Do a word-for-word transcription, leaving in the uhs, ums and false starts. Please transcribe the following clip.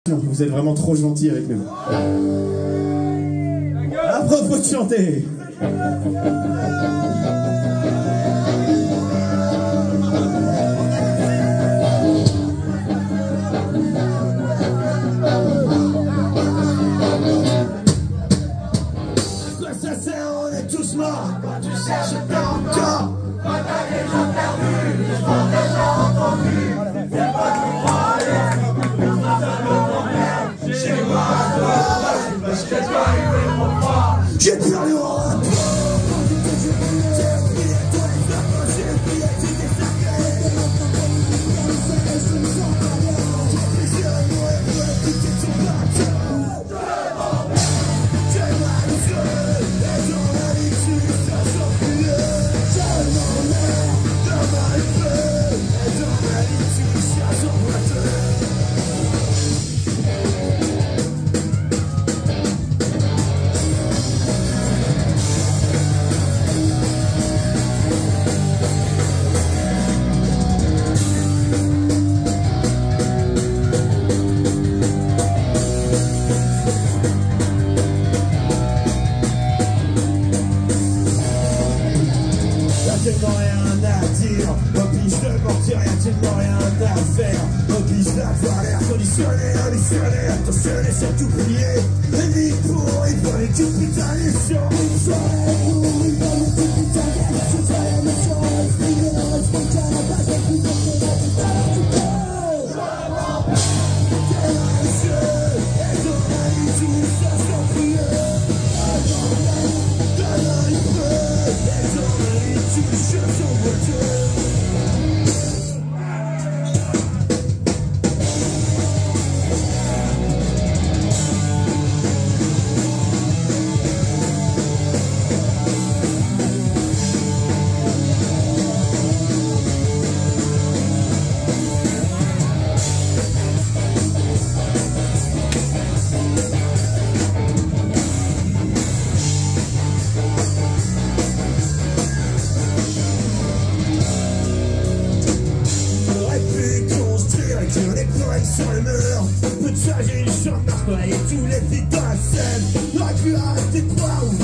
Vous êtes vraiment trop gentil avec nous. À propos de chanter. Quoi ça sert, on est tous morts. Quand tu cherches encore. Quand t'as déjà perdu, je m'en ai déjà entendu. C'est pas tout croire. Chez moi, parce que toi, il est trop fort. J'ai perdu en rap. Tellement rien à dire, oblige de mentir, y'a tellement rien à faire. Oblige d'avoir l'air conditionné, auditionné, attentionné, c'est oublié. Ennemi pour, il faut les tout putain les chiens. Une soirée pour, il faut les tout putain les chiens. Soirée méchant, expliquer le responsable, la base de plus de la putain la tout court. T'es malicieux, et ton ami tout ça sans prier. Demain il pleut, et ton ami tu cherches son voiture. Sur le mur, peu de ça j'ai une chambre d'arcoler tous les vides dans la scène. J'aurais pu arrêter de boire ou